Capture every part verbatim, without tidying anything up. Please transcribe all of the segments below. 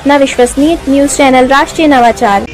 अपना विश्वसनीय news channel राष्ट्रीय नवाचार।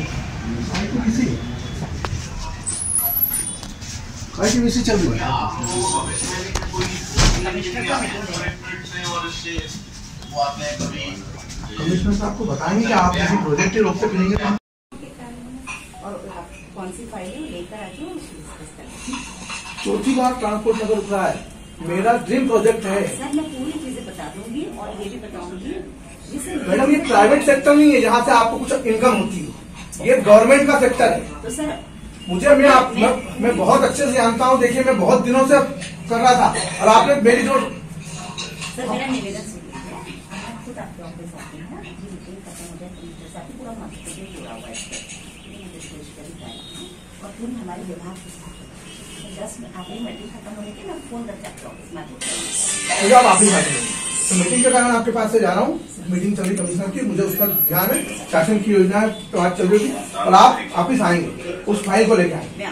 कमिश्नर साहब को बताएंगे कि आप किसी प्रोजेक्ट के रोक से मिलेंगे और कौन सी फाइल है लेकर आ जाओ। चौथी बार ट्रांसपोर्ट नगर उतरा है, मेरा ड्रीम प्रोजेक्ट है सर। मैं पूरी चीजें बता दूंगी और ये भी बताऊंगी। मैडम ये प्राइवेट सेक्टर नहीं है जहाँ से आपको कुछ इनकम होती है, ये गवर्नमेंट का सेक्टर है। तो सर मुझे मैं आप मैं, मैं बहुत अच्छे से जानता हूँ। देखिए मैं बहुत दिनों से कर रहा था और आपने मेरी जो सर मेरा निवेदन खुद आपके ऑफिस आते हैं ना, ये मीटिंग खत्म हो जाए तो साथ ही पूरा मास्टर जुड़ा हुआ है और पूरी हमारे विभाग के साथ दस में आपकी मीटिंग खत्म होने के मैं फोन करके आपके ऑफिस में आती हूँ। आप ही तो मीटिंग के कारण आपके पास से जा रहा हूँ। मीटिंग चल रही कमिश्नर की, मुझे उसका ध्यान है। शासन की योजना बात चल रही थी और आप वापिस आएंगे उस फाइल को लेकर आएंगे।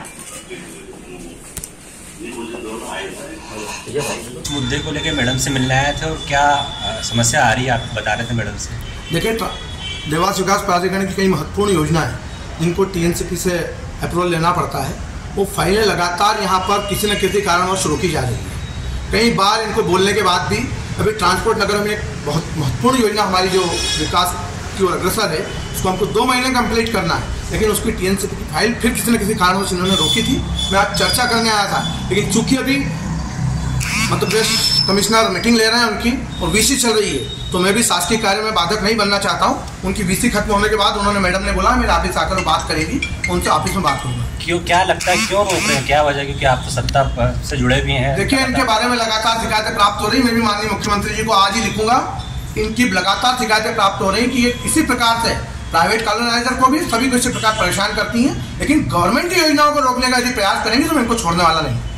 मुद्दे को लेकर मैडम से मिलने आए थे और क्या समस्या आ रही है आप बता रहे थे मैडम से। देखिए देवास विकास प्राधिकरण की कई महत्वपूर्ण योजना है जिनको टीएनसीपी से अप्रूवल लेना पड़ता है। वो फाइलें लगातार यहाँ पर किसी न किसी कारणवश रोकी जा रही है। कई बार इनको बोलने के बाद भी अभी ट्रांसपोर्ट नगर में एक बहुत महत्वपूर्ण योजना हमारी जो विकास की ओर अग्रसर है उसको हमको दो महीने कंप्लीट करना है, लेकिन उसकी टीएनसीपी की फाइल फिर किसी न किसी कारणवश इन्होंने रोकी थी। मैं आज चर्चा करने आया था, लेकिन चूंकि अभी मध्य प्रदेश कमिश्नर मीटिंग ले रहे हैं उनकी और वीसी चल रही है, तो मैं भी शासकीय कार्य में बाधक नहीं बनना चाहता हूँ। उनकी वीसी खत्म होने के बाद उन्होंने मैडम ने बोला मेरे ऑफिस आकर बात करेगी, उनसे ऑफिस में बात करूँगा। क्यों, क्या लगता है क्यों रोक रहे हैं, क्या वजह? क्योंकि आप तो सत्ता से जुड़े भी हैं। देखिए इनके बारे में लगातार शिकायतें प्राप्त हो रही। मैं भी माननीय मुख्यमंत्री जी को आज ही लिखूंगा। इनकी लगातार शिकायतें प्राप्त हो रही कि ये किसी प्रकार से प्राइवेट कॉलोनाइजर को भी सभी को इसी प्रकार परेशान करती हैं, लेकिन गवर्नमेंट की योजनाओं को रोकने का यदि प्रयास करेंगे तो मैं इनको छोड़ने वाला नहीं।